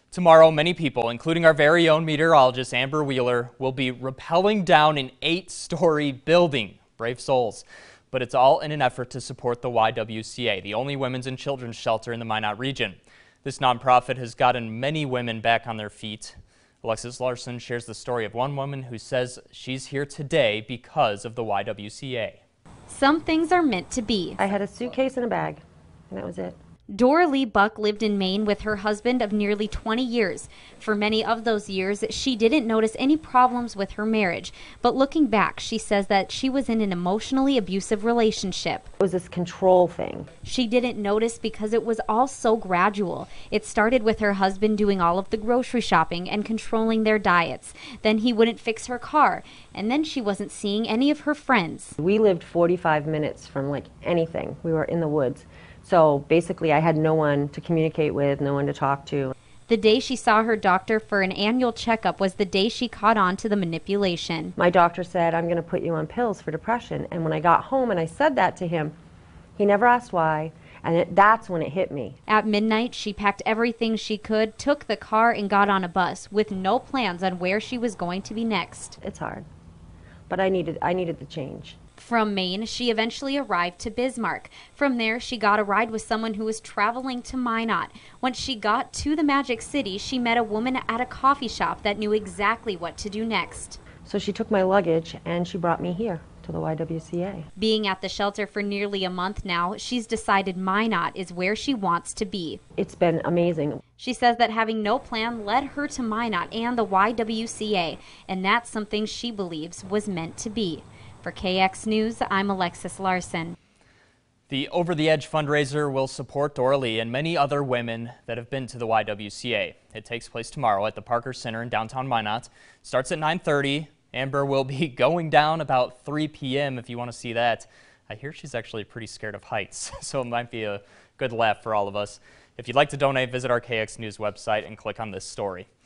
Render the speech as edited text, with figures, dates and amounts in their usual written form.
Tomorrow, many people, including our very own meteorologist Amber Wheeler, will be rappelling down an 8-story building. Brave souls. But it's all in an effort to support the YWCA, the only women's and children's shelter in the Minot region. This nonprofit has gotten many women back on their feet. Alexis Larson shares the story of one woman who says she's here today because of the YWCA. Some things are meant to be. I had a suitcase and a bag, and that was it. Dora Lee Buck lived in Maine with her husband of nearly 20 years. For many of those years, she didn't notice any problems with her marriage. But looking back, she says that she was in an emotionally abusive relationship. It was this control thing. She didn't notice because it was all so gradual. It started with her husband doing all of the grocery shopping and controlling their diets. Then he wouldn't fix her car. And then she wasn't seeing any of her friends. We lived 45 minutes from anything. We were in the woods. So basically I had no one to communicate with, no one to talk to. The day she saw her doctor for an annual checkup was the day she caught on to the manipulation. My doctor said, "I'm going to put you on pills for depression." And when I got home and I said that to him, he never asked why. And that's when it hit me. At midnight, she packed everything she could, took the car, and got on a bus with no plans on where she was going to be next. It's hard, but I needed the change. From Maine, she eventually arrived to Bismarck. From there, she got a ride with someone who was traveling to Minot. Once she got to the Magic City, she met a woman at a coffee shop that knew exactly what to do next. So she took my luggage and she brought me here to the YWCA. Being at the shelter for nearly a month now, she's decided Minot is where she wants to be. It's been amazing. She says that having no plan led her to Minot and the YWCA, and that's something she believes was meant to be. For KX News, I'm Alexis Larson. The Over the Edge fundraiser will support Dora Lee and many other women that have been to the YWCA. It takes place tomorrow at the Parker Center in downtown Minot. Starts at 9:30. Amber will be going down about 3 p.m. if you want to see that. I hear she's actually pretty scared of heights, so it might be a good laugh for all of us. If you'd like to donate, visit our KX News website and click on this story.